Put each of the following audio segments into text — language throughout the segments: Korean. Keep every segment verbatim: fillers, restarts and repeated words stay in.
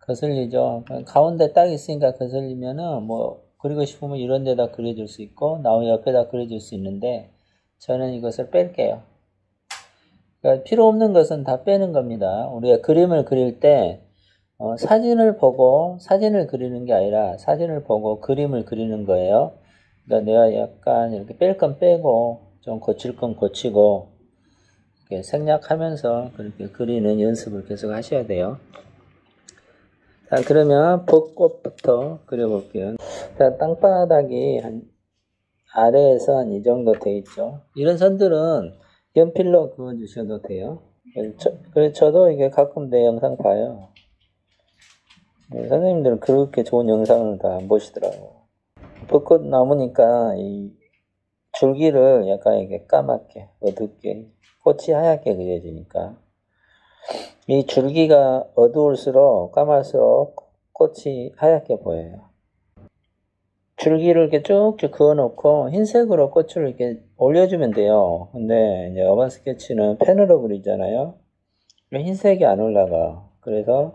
거슬리죠. 가운데 딱 있으니까 거슬리면은 뭐 그리고 싶으면 이런 데다 그려줄 수 있고 나무 옆에다 그려줄 수 있는데 저는 이것을 뺄게요. 그러니까 필요 없는 것은 다 빼는 겁니다. 우리가 그림을 그릴 때 어, 사진을 보고 사진을 그리는 게 아니라 사진을 보고 그림을 그리는 거예요. 그러니까 내가 약간 이렇게 뺄 건 빼고 좀 고칠 건 고치고 이렇게 생략하면서 그렇게 그리는 연습을 계속 하셔야 돼요. 자, 그러면 벚꽃부터 그려볼게요. 자, 땅바닥이 한 아래에서 한 이 정도 돼 있죠. 이런 선들은 연필로 그어주셔도 돼요. 그래서 저도 이게 가끔 내 영상 봐요. 네, 선생님들은 그렇게 좋은 영상을 다 안 보시더라고. 벚꽃 나무니까 이 줄기를 약간 이렇게 까맣게, 어둡게, 꽃이 하얗게 그려지니까. 이 줄기가 어두울수록, 까말수록 꽃이 하얗게 보여요. 줄기를 이렇게 쭉쭉 그어놓고 흰색으로 꽃을 이렇게 올려주면 돼요. 근데 이제 어반 스케치는 펜으로 그리잖아요. 흰색이 안 올라가. 그래서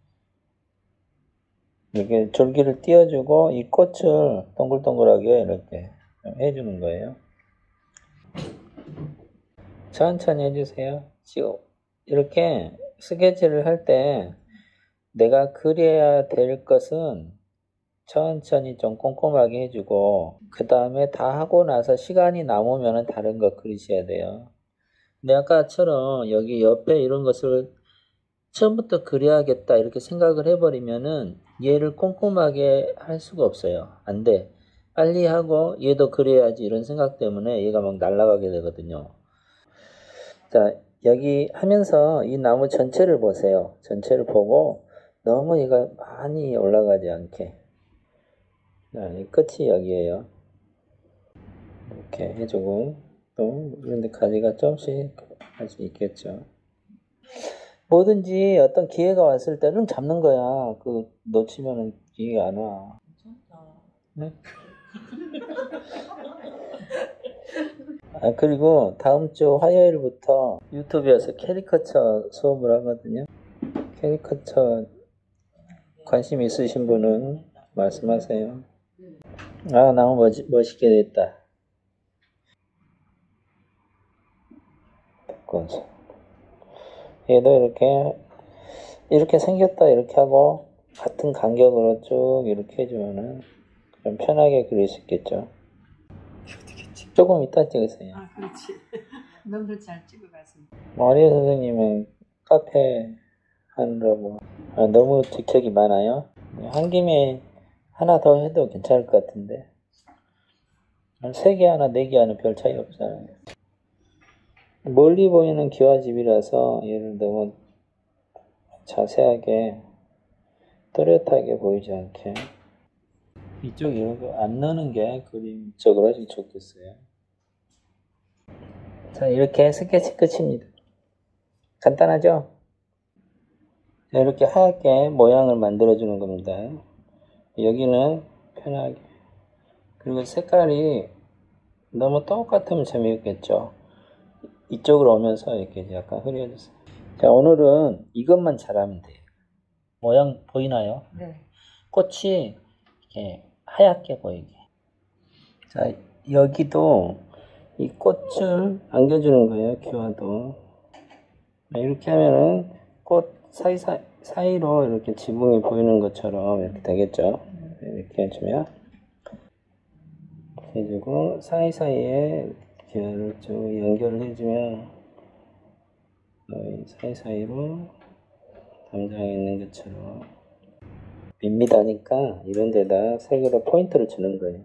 이렇게 줄기를 띄워주고 이 꽃을 동글동글하게 이렇게 해주는 거예요. 천천히 해주세요. 지금 이렇게 스케치를 할 때 내가 그려야 될 것은 천천히 좀 꼼꼼하게 해주고 그 다음에 다 하고 나서 시간이 남으면 다른 거 그리셔야 돼요. 근데 아까처럼 여기 옆에 이런 것을 처음부터 그려야겠다 이렇게 생각을 해버리면은 얘를 꼼꼼하게 할 수가 없어요. 안 돼. 빨리 하고 얘도 그려야지 이런 생각 때문에 얘가 막 날아가게 되거든요. 자, 여기 하면서 이 나무 전체를 보세요. 전체를 보고 너무 얘가 많이 올라가지 않게. 자, 이 끝이 여기에요. 이렇게 해주고 또 그런데 가지가 조금씩 할 수 있겠죠. 뭐든지 어떤 기회가 왔을 때는 잡는 거야. 그 놓치면은 기회가 안 와. 네? 아, 그리고 다음 주 화요일부터 유튜브에서 캐리커처 수업을 하거든요. 캐리커처 관심 있으신 분은 말씀하세요. 아, 너무 멋, 멋있게 됐다. 얘도 이렇게 이렇게 생겼다 이렇게 하고 같은 간격으로 쭉 이렇게 해주면은 좀 편하게 그릴 수 있겠죠. 조금 이따 찍으세요. 아, 그렇지. 너무 잘 찍어갔습니다. 마리아 선생님은 카페 하느라고 아, 너무 직책이 많아요. 한 김에 하나 더 해도 괜찮을 것 같은데 한 세 개 하나 네 개 하나 별 차이 없어요. 멀리 보이는 기와집이라서 얘를 너무 자세하게 또렷하게 보이지 않게 이쪽 이렇게 안 넣는 게 그림적으로 아주 좋겠어요. 자, 이렇게 스케치 끝입니다. 간단하죠? 자, 이렇게 하얗게 모양을 만들어 주는 겁니다. 여기는 편하게. 그리고 색깔이 너무 똑같으면 재미없겠죠. 이쪽으로 오면서 이렇게 약간 흐려졌어요. 자, 오늘은 이것만 잘하면 돼요. 모양 보이나요? 네. 꽃이 이렇게 하얗게 보이게. 자, 여기도 이 꽃을 안겨주는 거예요. 기와도. 이렇게 하면은 꽃 사이, 사이, 사이로 이렇게 지붕이 보이는 것처럼 이렇게 되겠죠. 이렇게 해주면. 해주고, 사이사이에 기와를 쭉 연결을 해주면, 사이사이로 담장에 있는 것처럼. 밋밋하니까 이런 데다 색으로 포인트를 주는 거예요.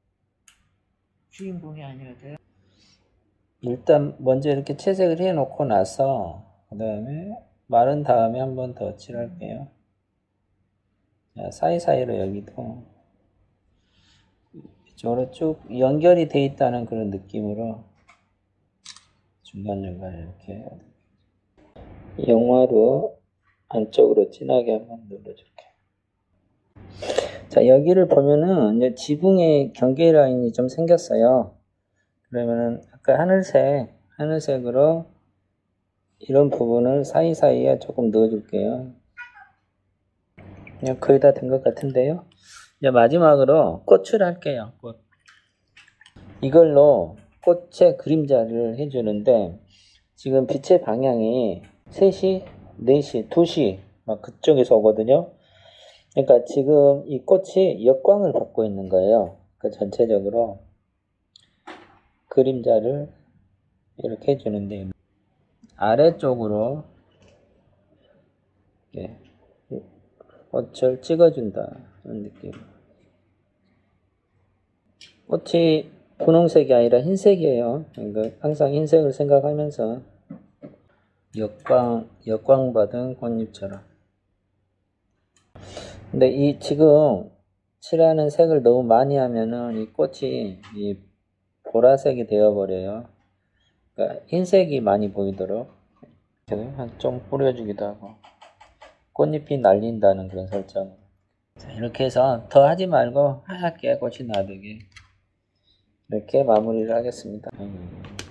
주인공이 아니어도요? 일단 먼저 이렇게 채색을 해 놓고 나서 그 다음에 마른 다음에 한 번 더 칠할게요. 자, 사이사이로 여기도 이쪽으로 쭉 연결이 돼 있다는 그런 느낌으로 중간중간 이렇게 영화로 안쪽으로 진하게 한번 눌러줄게요. 자, 여기를 보면은 이제 지붕에 경계 라인이 좀 생겼어요. 그러면은 아까 하늘색, 하늘색으로 이런 부분을 사이사이에 조금 넣어줄게요. 그냥 거의 다 된 것 같은데요. 이제 마지막으로 꽃을 할게요. 꽃. 이걸로 꽃의 그림자를 해주는데 지금 빛의 방향이 세 시, 네 시, 두 시 막 그쪽에서 오거든요. 그러니까 지금 이 꽃이 역광을 받고 있는 거예요. 그 전체적으로 그림자를 이렇게 해주는데 아래쪽으로 이렇게 꽃을 찍어준다 그런 느낌. 꽃이 분홍색이 아니라 흰색이에요. 그러니까 항상 흰색을 생각하면서 역광 역광 받은 꽃잎처럼. 근데 이 지금 칠하는 색을 너무 많이 하면은 이 꽃이 이 보라색이 되어버려요. 그러니까 흰색이 많이 보이도록 좀 뿌려주기도 하고 꽃잎이 날린다는 그런 설정. 자, 이렇게 해서 더 하지 말고 하얗게 꽃이 나되게 이렇게 마무리를 하겠습니다. 음.